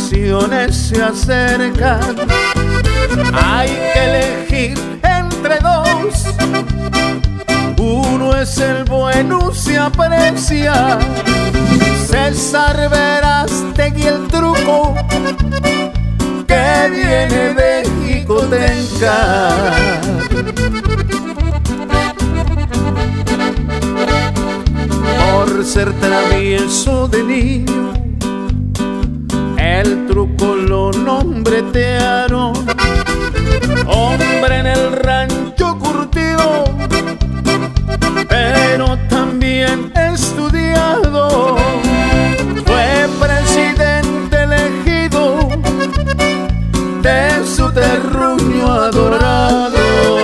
elecciones se acercan, hay que elegir entre dos. Uno es el bueno, se aprecia, César Verástegui, el truco que viene de Jicotenca. Por ser travieso de niño, el truco lo nombretearon. Hombre en el rancho curtido, pero también estudiado. Fue presidente elegido de su terruño adorado.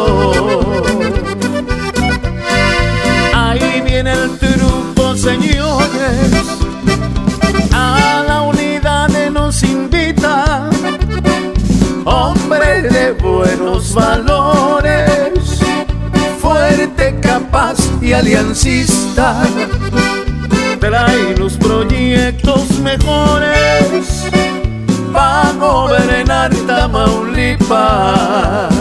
Ahí viene el truco, señores, a la unidad nos invita. Hombre de buenos valores, fuerte, capaz y aliancista, trae los proyectos mejores para gobernar Tamaulipas.